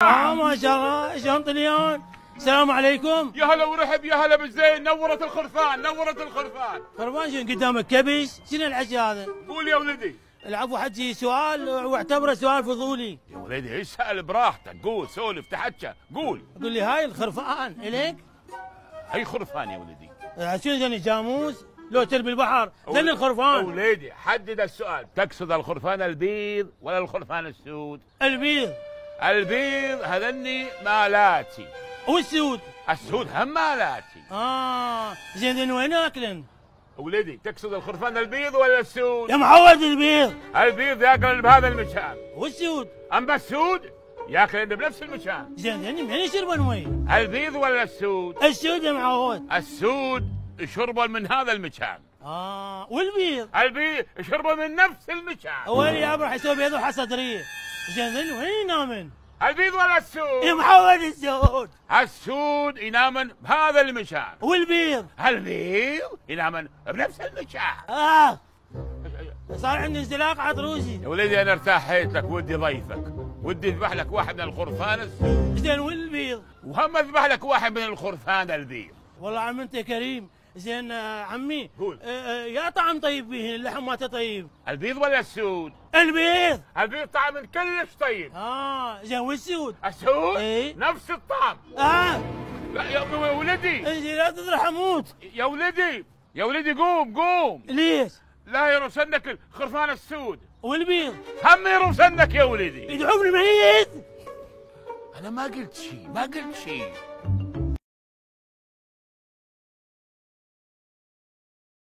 ما شاء الله. شلون طليان؟ السلام عليكم. يا هلا ورحب، يا هلا بالزين. نورت الخرفان، نورت الخرفان. خربان شنو قدامك كبش؟ شنو الحكي هذا؟ قول يا ولدي. العفو حجي، سؤال واعتبره سؤال فضولي. يا ولدي اسال براحتك، قول سولف تحكى قول. قول لي هاي الخرفان الك؟ هي خرفان يا ولدي. شنو ذني جاموس؟ لو تربي البحر ذني الخرفان. وليدي حدد السؤال، تقصد الخرفان البيض ولا الخرفان السود؟ البيض. البيض هذني مالاتي. والسود؟ السود هم مالاتي. زين ذن وين اكلن؟ ولدي تقصد الخرفان البيض ولا السود؟ يا معود البيض. البيض ياكل بهذا المكان. والسود؟ اما السود ياكل بنفس المكان. زين ذني منين يشربون مي؟ البيض ولا السود؟ السود يا معود. السود يشربون من هذا المكان. والبيض؟ البيض يشربون من نفس المكان. وين يا راح يسوي بيض وحصى صدريه. زين ذني وين ينامن؟ البيض ولا السود؟ يا معود السود. السود ينامن بهذا المكان. والبيض؟ البيض ينامن بنفس المكان. صار عندي انزلاق عطروسي. يا ولدي انا ارتاحيت لك، ودي ضيفك، ودي اذبح لك واحد من الخرفان السود. زين والبيض؟ وهم اذبح لك واحد من الخرفان البيض. والله عم انت كريم. زين عمي قول. يا طعم طيب به، اللحم مالته طيب. البيض ولا السود؟ البيض. البيض طعم كلش طيب. زين والسود؟ السود ايه نفس الطعم. لا يا ولدي. زين لا تذرح اموت. يا ولدي يا ولدي قوم قوم. ليش؟ لا يرسنك الخرفان السود. والبيض؟ هم يرسنك يا ولدي. يدعوني ميت. انا ما قلت شيء، ما قلت شيء.